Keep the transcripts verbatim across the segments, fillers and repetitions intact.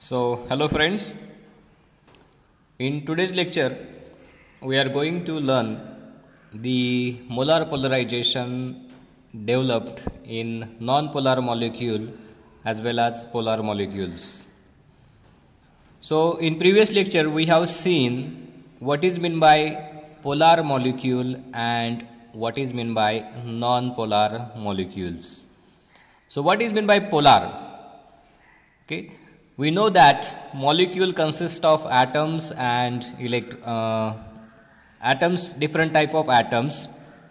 So, hello friends. In today's lecture, we are going to learn the molar polarization developed in non-polar molecule as well as polar molecules. So, in previous lecture, we have seen what is meant by polar molecule and what is meant by non-polar molecules. So, what is meant by polar? Okay. We know that molecule consists of atoms and elect uh, atoms, different type of atoms.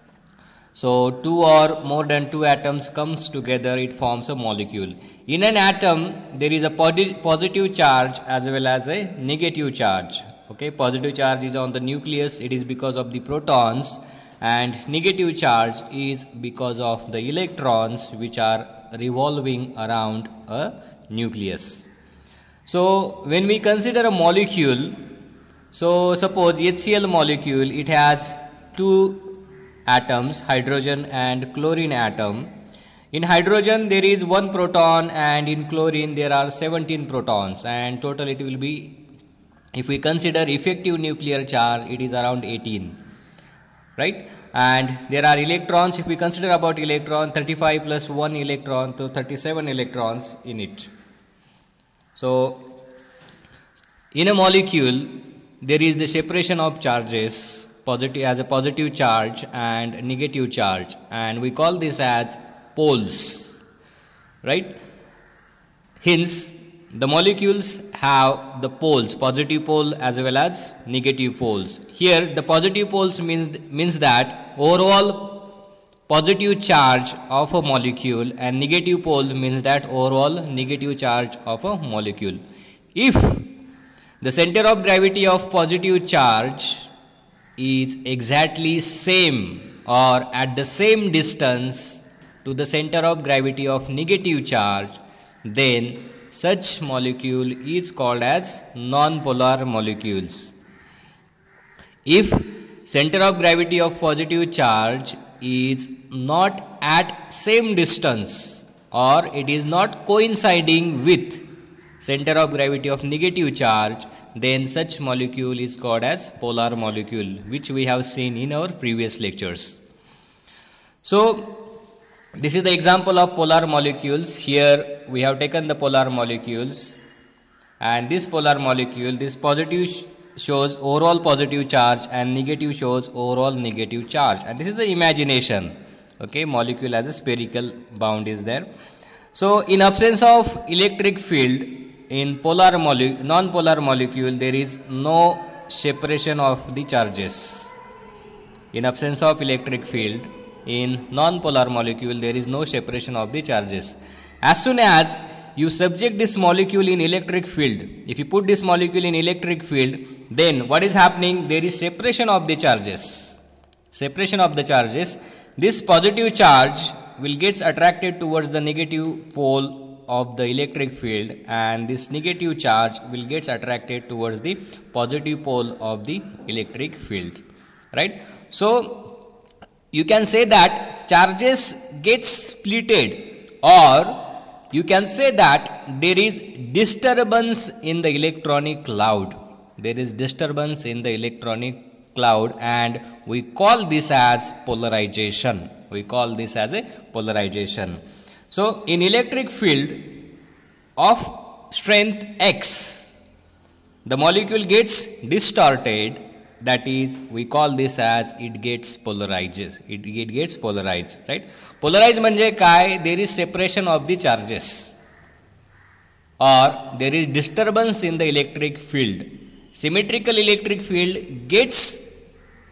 So two or more than two atoms comes together, it forms a molecule. In an atom, there is a positive charge as well as a negative charge. Okay, positive charge is on the nucleus, it is because of the protons, and negative charge is because of the electrons which are revolving around a nucleus. So, when we consider a molecule, so suppose H C l molecule, it has two atoms, hydrogen and chlorine atom. In hydrogen there is one proton and in chlorine there are seventeen protons, and total it will be, if we consider effective nuclear charge, it is around eighteen, right? And there are electrons, if we consider about electron, thirty-five plus one electron, so thirty-seven electrons in it. So, in a molecule, there is the separation of charges, positive as a positive charge and negative charge, and we call this as poles, right? Hence, the molecules have the poles, positive pole as well as negative poles. Here, the positive poles means, means that overall positive charge of a molecule, and negative pole means that overall negative charge of a molecule. If the center of gravity of positive charge is exactly same or at the same distance to the center of gravity of negative charge, then such molecule is called as non-polar molecules. If center of gravity of positive charge is not at same distance or it is not coinciding with center of gravity of negative charge, then such molecule is called as polar molecule, which we have seen in our previous lectures. So, this is the example of polar molecules. Here we have taken the polar molecules, and this polar molecule, this positive shows overall positive charge and negative shows overall negative charge, and this is the imagination. Okay, molecule as a spherical bound is there. So in absence of electric field in polar molecule, non-polar molecule, there is no separation of the charges. In absence of electric field in non-polar molecule, there is no separation of the charges. As soon as you subject this molecule in electric field, if you put this molecule in electric field, then what is happening? There is separation of the charges. Separation of the charges. This positive charge will get attracted towards the negative pole of the electric field, and this negative charge will get attracted towards the positive pole of the electric field. Right? So, you can say that charges get splitted, or you can say that there is disturbance in the electronic cloud. There is disturbance in the electronic cloud, and we call this as polarization. We call this as a polarization. So, in electric field of strength X, the molecule gets distorted. That is, we call this as it gets polarized. It, it gets polarized, right? Polarized manje kai? There is separation of the charges, or there is disturbance in the electric field. Symmetrical electric field gets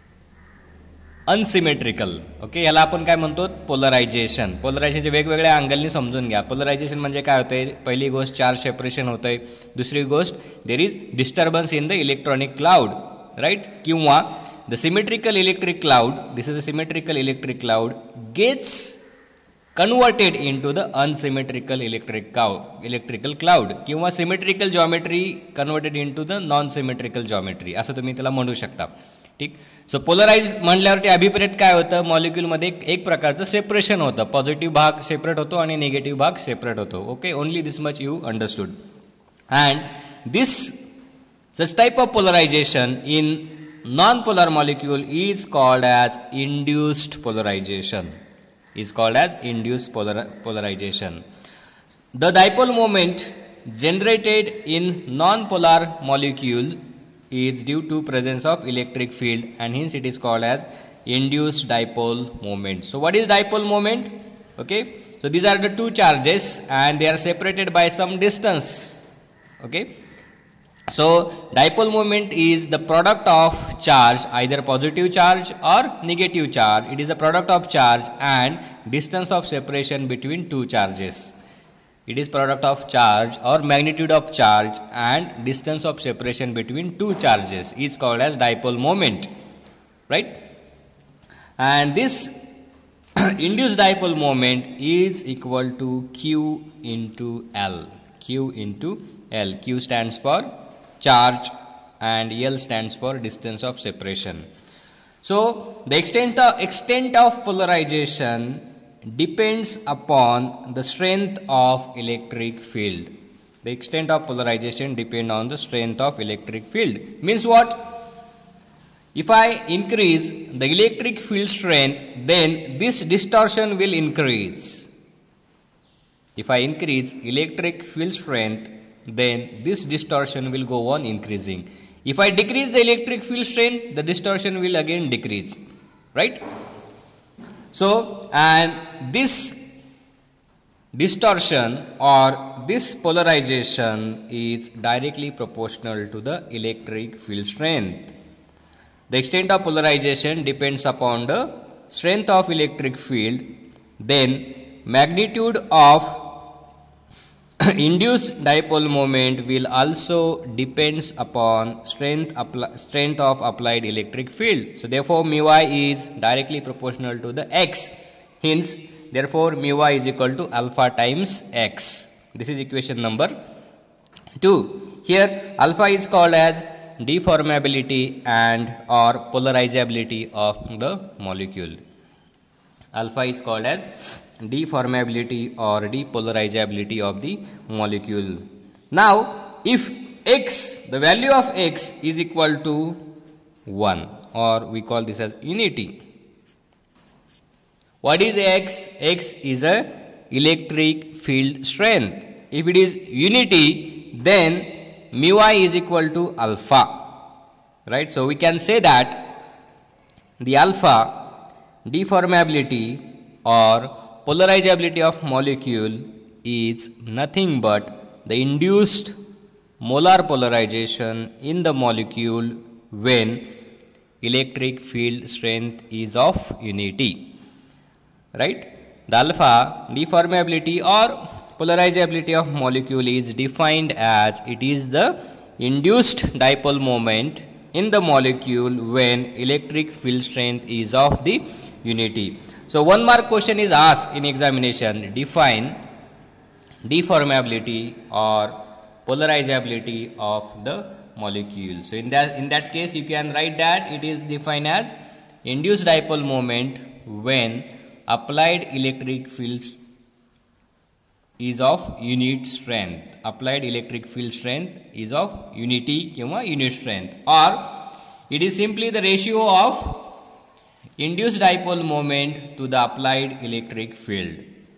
unsymmetrical. Okay, याला आपण काय म्हणतो? Polarisation. Polarisation वेगवेगळ्या अँगलनी समजून घ्या. Polarisation म्हणजे काय होतंय? पहिली गोष्ट चार्ज सेपरेशन होतंय. दुसरी गोष्ट there is disturbance in the electronic cloud, right? किंवा the symmetrical electric cloud, this is a symmetrical electric cloud, gets converted into the unsymmetrical electric cloud, electrical cloud किंवा symmetrical geometry converted into the non-symmetrical geometry, असं तुम्ही त्याला म्हणू शकता. ठीक. सो polarise म्हणल्यावरती अभिप्रेत काय होतं? मॉलिक्यूलमध्ये एक प्रकारचं सेपरेशन होतं. पॉझिटिव्ह भाग सेपरेट होतो आणि निगेटिव्ह भाग सेपरेट होतो. Okay, only this much you understood. And this such type of polarization in non-polar molecule is called as induced polarization. Is called as induced polar polarization. The dipole moment generated in non-polar molecule is due to presence of electric field, and hence it is called as induced dipole moment. So what is dipole moment? Okay, so these are the two charges and they are separated by some distance. Okay, so dipole moment is the product of charge, either positive charge or negative charge. It is the product of charge and distance of separation between two charges. It is product of charge or magnitude of charge and distance of separation between two charges is called as dipole moment, right? And this induced dipole moment is equal to Q into L. Q into L. Q stands for charge and L stands for distance of separation. So the extent of, extent of polarization depends upon the strength of electric field. The extent of polarization depends on the strength of electric field. Means what? If I increase the electric field strength, then this distortion will increase. If I increase electric field strength, then this distortion will go on increasing. If I decrease the electric field strength, the distortion will again decrease, right? So, and this distortion or this polarization is directly proportional to the electric field strength. The extent of polarization depends upon the strength of electric field, then magnitude of induced dipole moment will also depends upon strength strength of applied electric field. So therefore mu I is directly proportional to the x. Hence therefore mu I is equal to alpha times x. This is equation number two. Here alpha is called as deformability and or polarizability of the molecule. Alpha is called as deformability or depolarizability of the molecule. Now if x, the value of x is equal to one, or we call this as unity. What is x? X is a electric field strength. If it is unity, then mu I is equal to alpha, right? So we can say that the alpha deformability or polarizability of molecule is nothing but the induced molar polarization in the molecule when electric field strength is of unity, right? The alpha deformability or polarizability of molecule is defined as it is the induced dipole moment in the molecule when electric field strength is of the unity. So one mark question is asked in examination, define deformability or polarizability of the molecule. So in that in that case you can write that it is defined as induced dipole moment when applied electric field is of unit strength. Applied electric field strength is of unity, unit strength, or it is simply the ratio of induced dipole moment to the applied electric field.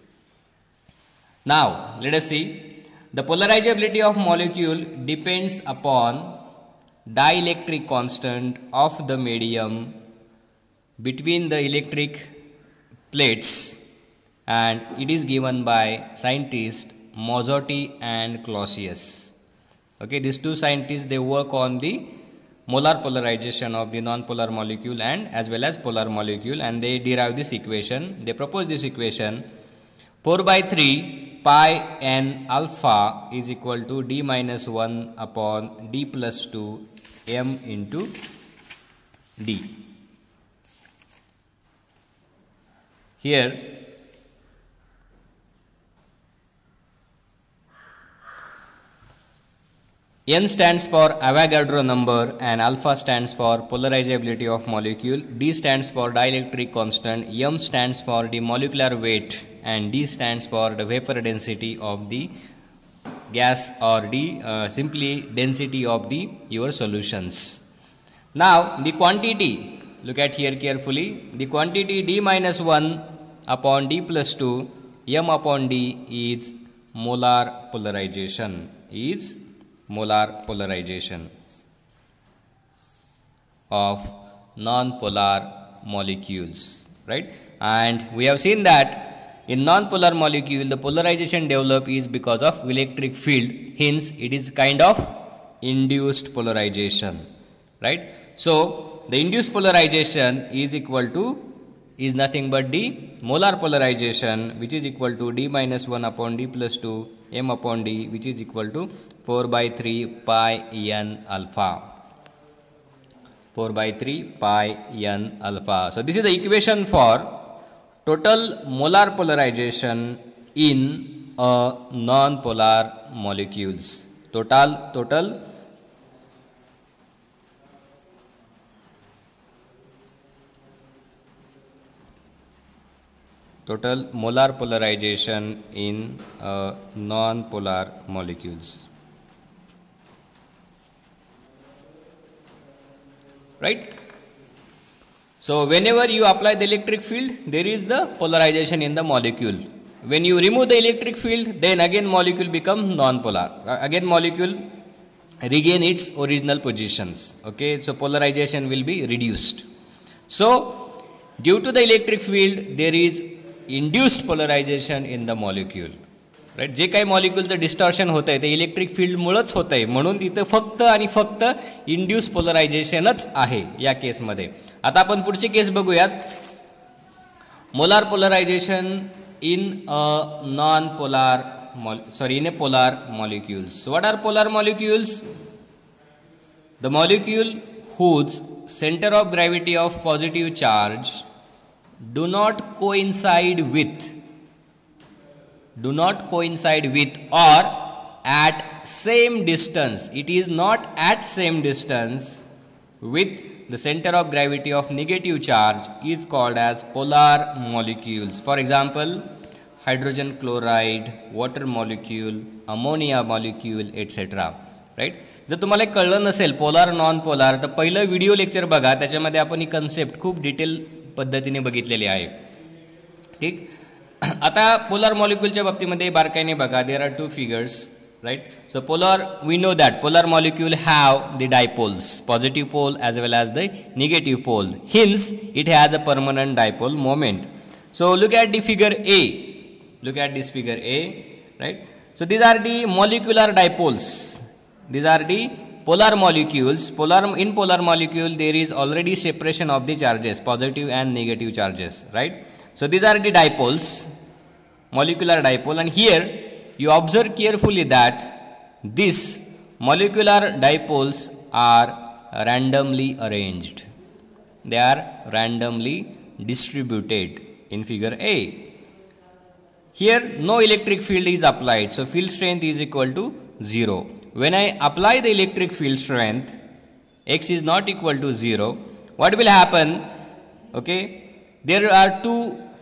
Now let us see, the polarizability of molecule depends upon dielectric constant of the medium between the electric plates, and it is given by scientists Mozotti and Clausius. Okay, these two scientists, they work on the molar polarization of the non-polar molecule and as well as polar molecule, and they derive this equation. They propose this equation: four by three pi n alpha is equal to d minus one upon d plus two m into d. Here N stands for Avogadro number and alpha stands for polarizability of molecule, D stands for dielectric constant, M stands for the molecular weight, and D stands for the vapor density of the gas or D uh, simply density of the your solutions. Now the quantity, look at here carefully, the quantity D minus one upon D plus two m upon D is molar polarization, is molar polarization of non-polar molecules, right? And we have seen that in non-polar molecule the polarization developed is because of electric field, hence it is kind of induced polarization, right? So the induced polarization is equal to, is nothing but the molar polarization, which is equal to D minus one upon D plus two m upon D, which is equal to four by three pi n alpha, four by three pi n alpha. So this is the equation for total molar polarization in a non-polar molecules. Total, total total molar polarization in uh, non-polar molecules, right? So whenever you apply the electric field, there is the polarization in the molecule. When you remove the electric field, then again molecule become non-polar, again molecule regain its original positions, okay? So polarization will be reduced. So due to the electric field, there is induced polarization in the molecule, right? जे काही मॉलिक्यूलचं distortion होत आहे ते electric फील्डमुळेच होत आहे, म्हणून तिथं फक्त आणि फक्त इंड्यूस पोलरायझेशनच आहे या केसमध्ये. आता आपण पुढची केस बघूयात, molar polarization in a non polar sorry in a polar molecules. What are polar molecules? The molecule whose center of gravity of positive charge do not coincide with do not coincide with or at same distance, it is not at same distance with the center of gravity of negative charge is called as polar molecules. For example, hydrogen chloride, water molecule, ammonia molecule, etc. right? जर तुम्हाला कळलं नसेल polar non polar तर पहिलं video lecture बघा, त्याच्यामध्ये आपण ही concept खूप डिटेल पद्धतीने बघितलेली आहे, ठीक. आता पोलार मॉलिक्यूलच्या बाबतीमध्ये बारकाईने बघा, there are two figures, right. So polar, we know that polar molecule have the dipoles, positive pole as well as the negative pole, hence it has a permanent dipole moment. So look at the figure A, look at this figure A, right. So these are the molecular dipoles, these are the polar molecules. Polar, in polar molecule there is already separation of the charges, positive and negative charges, right? So these are the dipoles, molecular dipole, and here you observe carefully that these molecular dipoles are randomly arranged, they are randomly distributed in figure A. Here no electric field is applied, so field strength is equal to zero. When I apply the electric field strength, x is not equal to zero, what will happen? Okay, there are two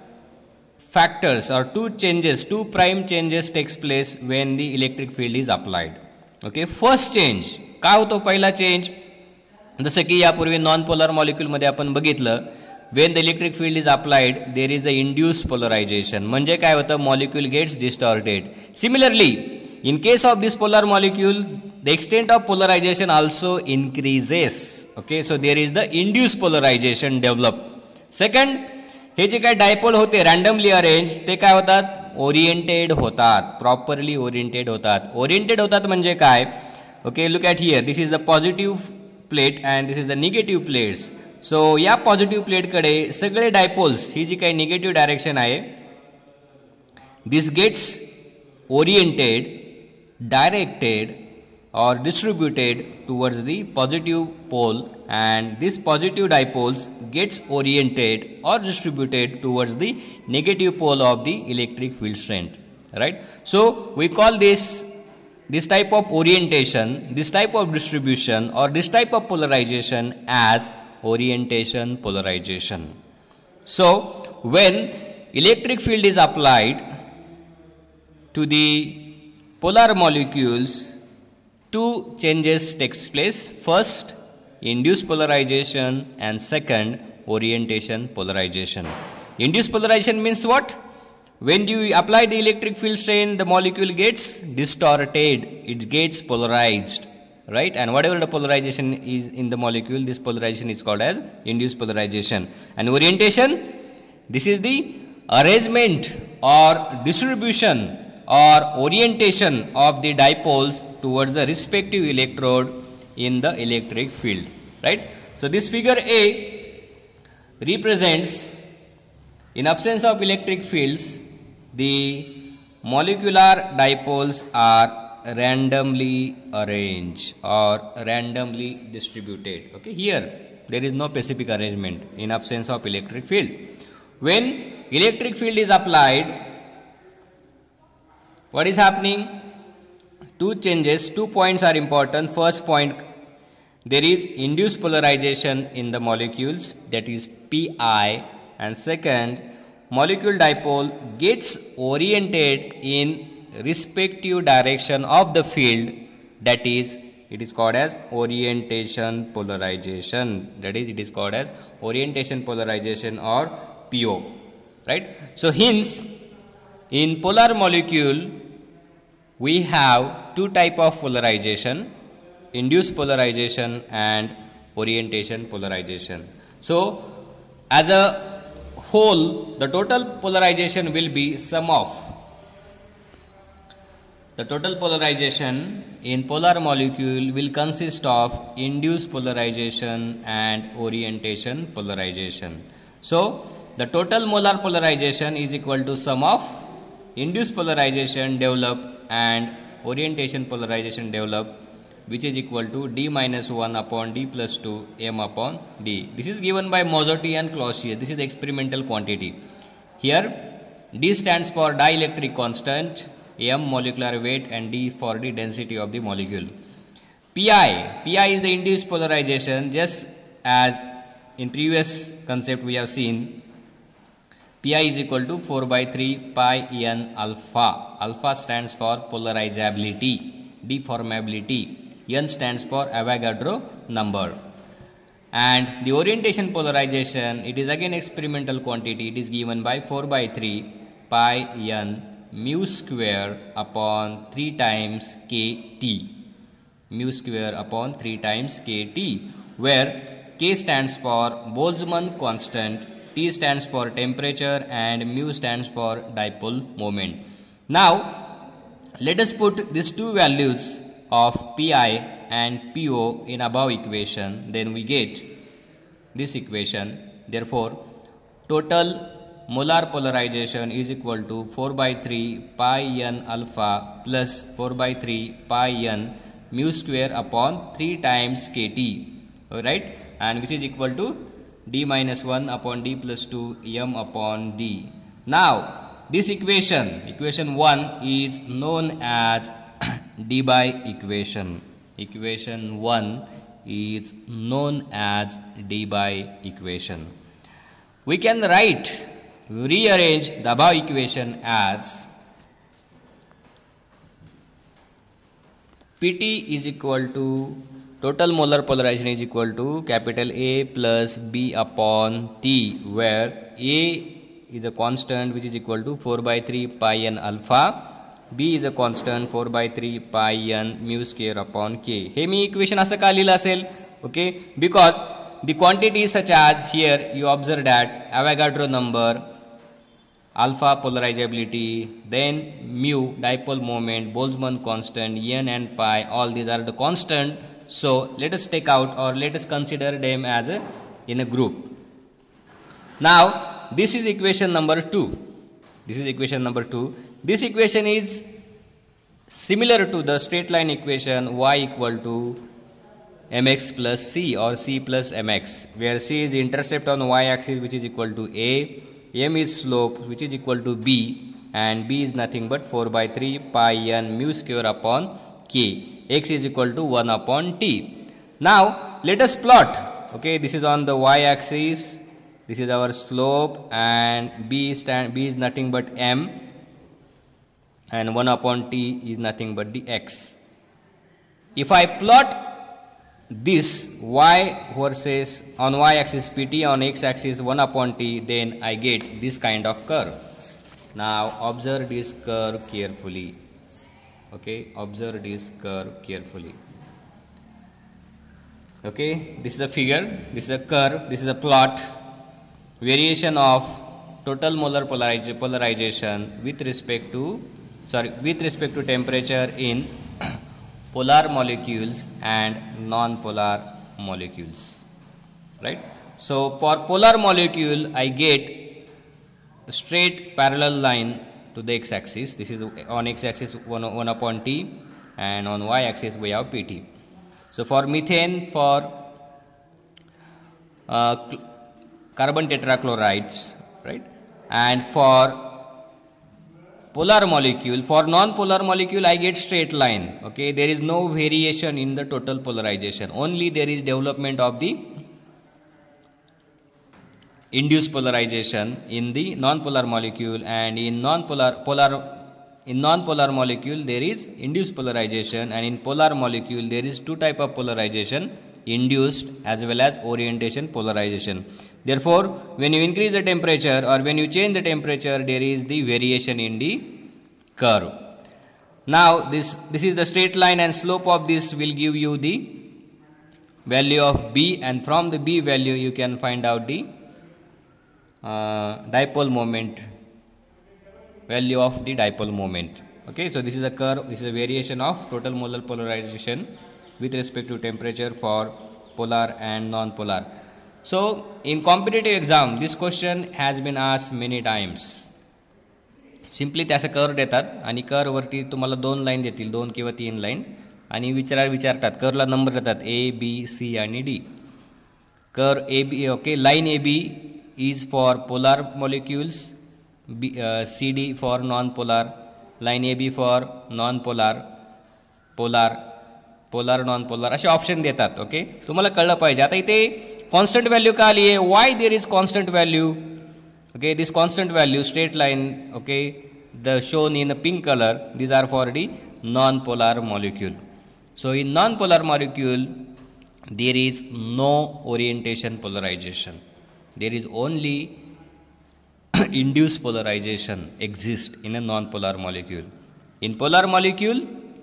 factors or two changes, two prime changes takes place when the electric field is applied. Okay, first change काय होतो? पहिला change जसं की यापूर्वी non polar मॉलिक्यूलमध्ये आपण बघितलं, when the electric field is applied there is a induced polarization, म्हणजे काय होतं? Molecule gets distorted. Similarly, in case of this polar molecule, the extent of polarization also increases. Okay, so there is the induced polarization developed. Second, हे जे काय dipole होते randomly arrange, ते काय होतात? ओरिएंटेड होतात, प्रॉपरली ओरिएंटेड होतात. Oriented होतात म्हणजे काय? Okay, look at here, this is the positive plate and this is the negative plates. So या पॉझिटिव्ह प्लेटकडे सगळे डायपोल्स, ही जी काही निगेटिव्ह डायरेक्शन आहे, this gets oriented, directed or distributed towards the positive pole, and this positive dipoles gets oriented or distributed towards the negative pole of the electric field strength, right? So we call this this type of orientation, this type of distribution or this type of polarization as orientation polarization. So when electric field is applied to the polar molecules, two changes takes place. First, induced polarization, and second, orientation polarization. Induced polarization means what? When you apply the electric field strain, the molecule gets distorted, it gets polarized, right? And whatever the polarization is in the molecule, this polarization is called as induced polarization. And orientation, this is the arrangement or distribution or orientation of the dipoles towards the respective electrode in the electric field, right? So this figure A represents, in absence of electric fields, the molecular dipoles are randomly arranged or randomly distributed. Okay, here there is no specific arrangement in absence of electric field. When electric field is applied, what is happening? Two changes, two points are important. First point, there is induced polarization in the molecules, that is Pi, and second, molecule dipole gets oriented in respective direction of the field, that is it is called as orientation polarization, that is it is called as orientation polarization or P O, right? So hence, in polar molecule we have two type of polarization, induced polarization and orientation polarization. So as a whole, the total polarization will be sum of the total polarization in polar molecule will consist of induced polarization and orientation polarization. So the total molar polarization is equal to sum of induced polarization developed and orientation polarization developed, which is equal to d minus one upon d plus two m upon d. This is given by Mozotti and Clausius. This is the experimental quantity. Here d stands for dielectric constant, m molecular weight, and d for the density of the molecule. Pi, Pi is the induced polarization, just as in previous concept we have seen. Pi is equal to four by three pi n alpha. Alpha stands for polarizability, deformability. N stands for Avogadro number. And the orientation polarization, it is again experimental quantity. It is given by four by three pi n mu square upon three times kt. Mu square upon three times kt, where k stands for Boltzmann constant, T stands for temperature, and mu stands for dipole moment. Now let us put these two values of Pi and Po in above equation, then we get this equation. Therefore total molar polarization is equal to four by three pi n alpha plus four by three pi n mu square upon three times kt, alright, and which is equal to d minus one upon d plus two m upon d. Now this equation, equation one, is known as Debye equation. Equation one is known as Debye equation. We can write, rearrange the above equation as Pt is equal to total molar polarization is equal to capital A plus B upon T, where A is a constant which is equal to four by three pi n alpha, B is a constant four by three pi n mu square upon k. हे मी equation असं का लिहिलं असेल? Okay, because the quantity such as here you observe that Avogadro number, alpha polarizability, then mu dipole moment, Boltzmann constant, n and pi, all these are the constant. So let us take out or let us consider them as a in a group. Now this is equation number two. This is equation number two. This equation is similar to the straight line equation y equal to mx plus c or c plus mx, where c is the intercept on y axis which is equal to a, m is slope which is equal to b, and b is nothing but four by three pi n mu square upon k. X is equal to one upon t. Now let us plot. Okay, this is on the y axis, this is our slope, and b stand b is nothing but m, and one upon T is nothing but the X. If I plot this Y versus on Y axis P T, on X axis one upon T, then I get this kind of curve. Now observe this curve carefully. Okay, observe this curve carefully. Okay, this is a figure, this is a curve, this is a plot, variation of total molar polarization with respect to sorry with respect to temperature in polar molecules and non-polar molecules, right? So for polar molecule I get the straight parallel line to the x-axis. This is on x-axis one, one upon T, and on y-axis we have P T. So for methane, for uh, carbon tetrachlorides, right, and for polar molecule, for non-polar molecule I get straight line. Okay, there is no variation in the total polarization, only there is development of the induced polarization in the non-polar molecule, and in non-polar polar in non-polar molecule there is induced polarization, and in polar molecule there is two type of polarization, induced as well as orientation polarization. Therefore, when you increase the temperature or when you change the temperature, there is the variation in the curve. Now this this is the straight line, and slope of this will give you the value of B, and from the B value you can find out the uh, dipole moment, value of the dipole moment. Okay, so this is a curve, this is a variation of total molar polarization with respect to temperature for polar and non-polar. So in competitive exam this question has been asked many times. Simply त्याचा curve देतात आणि कर्ववरती तुम्हाला दोन line देतील, दोन किंवा तीन line, आणि विचारा विचारतात कर्वला नंबर देतात ए बी सी आणि डी. Curve A B, okay, line A B is for polar molecules, B C D for non polar, line A B for non polar, polar, polar non polar, असे option देतात. Okay, तुम्हाला कळलं पाहिजे. आता इथे constant value का आली आहे, why there is constant value. Okay, this constant value, straight line, okay, the shown in the pink color, these are for the non-polar molecule. So in non-polar molecule there is no orientation polarization, there is only induced polarization exists in a non-polar molecule. In polar molecule,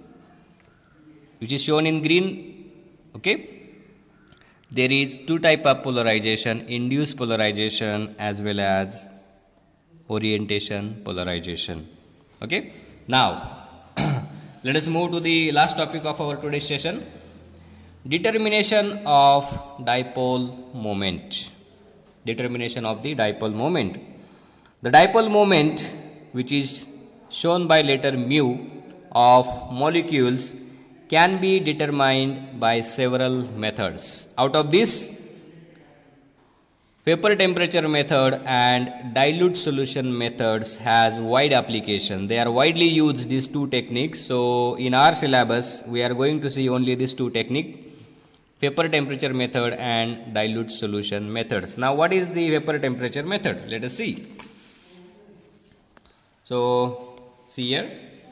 which is shown in green, okay, there is two type of polarization, induced polarization as well as orientation polarization. Okay, now let us move to the last topic of our today's session, determination of dipole moment. Determination of the dipole moment. The dipole moment, which is shown by letter mu of molecules, can be determined by several methods. Out of this, vapor temperature method and dilute solution methods has wide application. They are widely used, these two techniques. So in our syllabus we are going to see only these two techniques, vapor temperature method and dilute solution methods. Now what is the vapor temperature method? Let us see. So see here.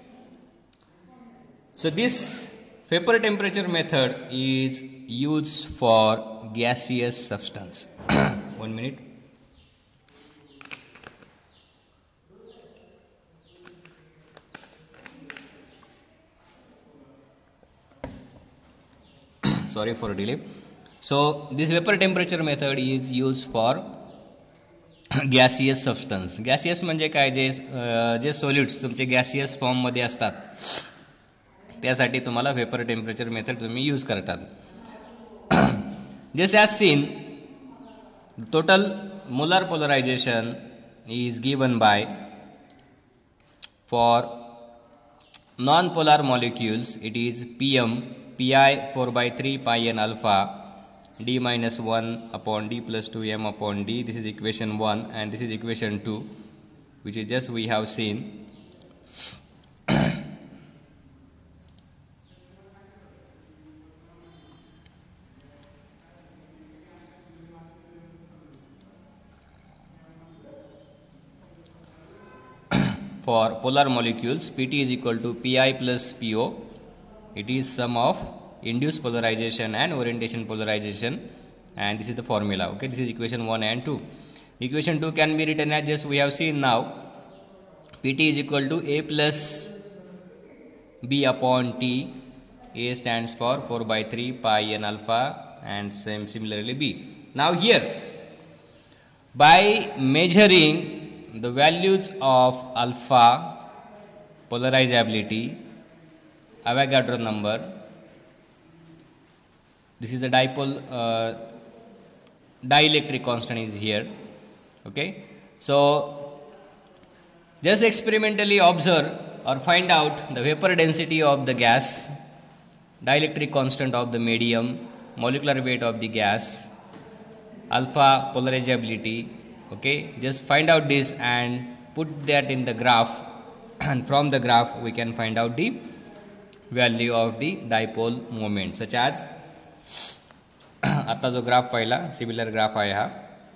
So this vapor temperature method is used for gaseous substance. One minute. Sorry for delay. So this vapor temperature method is used for gaseous substance. Gaseous म्हणजे काय, जे जे solids तुमचे gaseous form मध्ये असतात त्यासाठी तुम्हाला vapour temperature method तुम्ही यूज करतात. Just as seen, total molar polarization is given by for non polar molecules it is P M P I four by three pi N alpha D minus one upon D plus two M upon D. This is equation one and this is equation two, which is just we have seen. for polar molecules, Pt is equal to Pi plus Po. It is sum of induced polarization and orientation polarization, and this is the formula. Okay, this is equation one and two. Equation two can be written as just we have seen now. Pt is equal to A plus B upon T. A stands for four by three pi n alpha, and same similarly B. Now here, by measuring the values of alpha, polarizability, Avogadro number, this is the dipole uh, dielectric constant is here. Okay, so just experimentally observe or find out the vapor density of the gas, dielectric constant of the medium, molecular weight of the gas, alpha polarizability. Okay, just find out this and put that in the graph, and from the graph we can find out the value of the dipole moment, such as आता जो graph पाहिला similar graph आहे हा,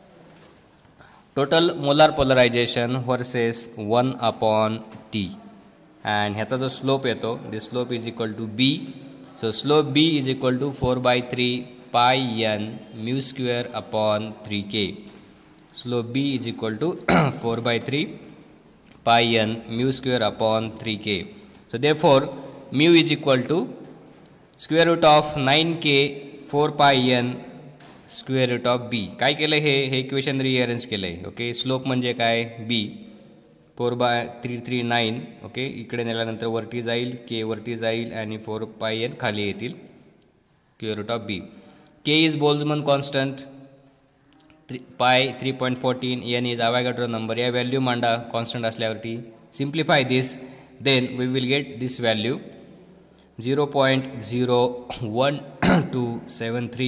total molar polarization versus one upon T, and ह्याचा जो slope येतो, this slope is equal to B. So slope B is equal to four by three pi N mu square upon three K. Slope B is equal to four by three pi N mu square upon three K. So therefore mu is equal to square root of nine K four pi N square root of B. काय केलं हे हे equation rearrange केलं आहे. Okay, slope म्हणजे काय, B four by three three nine. Okay, इकडे नेल्यानंतर वरती जाईल, के वरती जाईल आणि फोर पाय एन खाली येतील, square root of B. K is Boltzmann constant, three pi three point fourteen, N is Avogadro number. या व्हॅल्यू मांडा कॉन्स्टंट असल्यावरती, simplify this, then we will get this value zero point zero one two seven three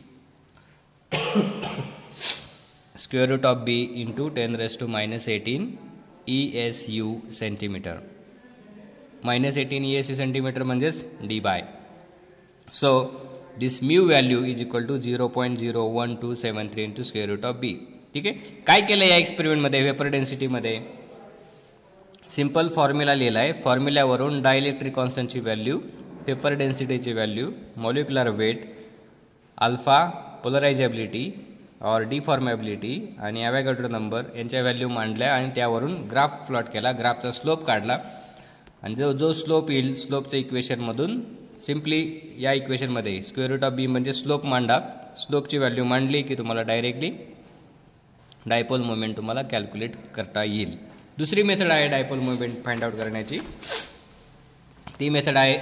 square root of B into ten raise to minus eighteen E S U centimetre. Minus eighteen E S U centimetre म्हणजेच Debye. So this mu value is equal to zero point zero one two seven three into square root of B. ठीक आहे, काय केलं या एक्सपेरिमेंटमध्ये, vapour डेन्सिटीमध्ये simple formula लिहिला आहे. फॉर्म्युल्यावरून डायइलेक्ट्रिक कॉन्स्टंटची व्हॅल्यू, वेपर डेन्सिटीची value, molecular weight, alpha polarizability और डिफॉर्मेबिलिटी आणि अवॅगॅड्रो नंबर यांच्या व्हॅल्यू मांडल्या आणि त्यावरून ग्राफ प्लॉट केला, ग्राफचा स्लोप काढला, आणि जो जो स्लोप येईल स्लोपच्या इक्वेशनमधून सिम्पली या इक्वेशनमध्ये स्क्वेअर रूट ऑफ बी म्हणजे स्लोप मांडा. स्लोपची व्हॅल्यू मांडली की तुम्हाला डायरेक्टली डायपोल मोमेंट तुम्हाला कॅल्क्युलेट करता येईल. दुसरी मेथड आहे डायपोल मोमेंट फाइंड आउट करण्याची, ती मेथड आहे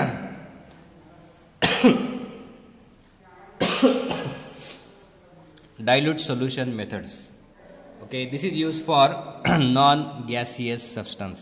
dilute solution methods. Okay, this is used for non gaseous substance.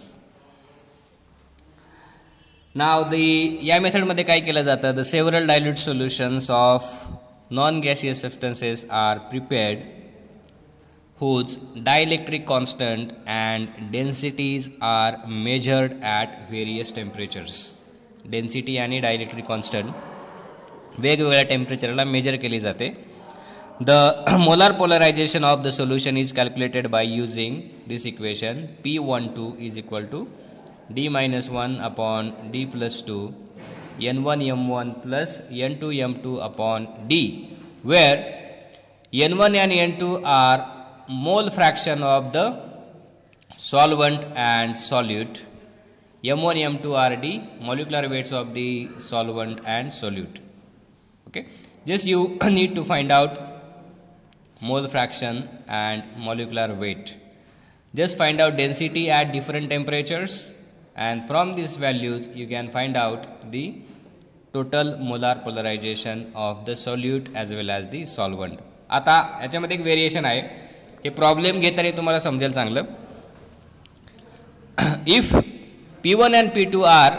Now the या मेथड मध्ये काय केलं जातं, the several dilute solutions of non gaseous substances are prepared whose dielectric constant and densities are measured at various temperatures. Density आणि dielectric constant वेगवेगळ्या टेम्परेचरला major केली जाते. The molar polarization of the solution is calculated by using this equation. P twelve is equal to d minus one upon d plus two n one m one plus n two m two upon d, where n one and n two are mole fraction of the solvent and solute, m one m two are the molecular weights of the solvent and solute. Okay, just you need to find out mole fraction and molecular weight. Just find out density at different temperatures, and from these values you can find out the total molar polarization of the solute as well as the solvent. आता याच्यामध्ये एक variation आहे, हे problem घेताना तुम्हाला समजेल चांगलं. If P one and P two are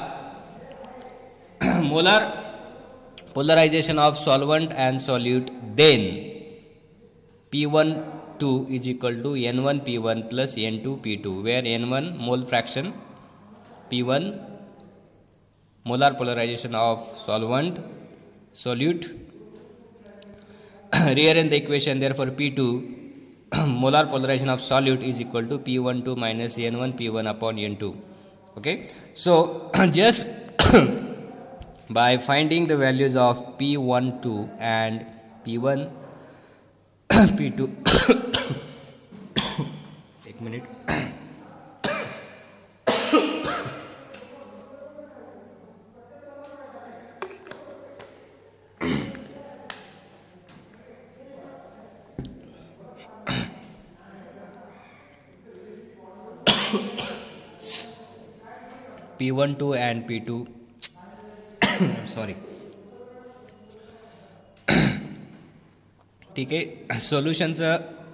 molar polarization of solvent and solute, then P one two is equal to N one P one plus N two P two, where N one mole fraction, P one molar polarization of solvent, solute. Rearrange the equation, therefore P two molar polarization of solute is equal to P one two minus N one P one upon N two. Okay, so just by finding the values of P one two and P one P two एक minute. P one two and P two sorry ठीक है. सॉल्यूशनचं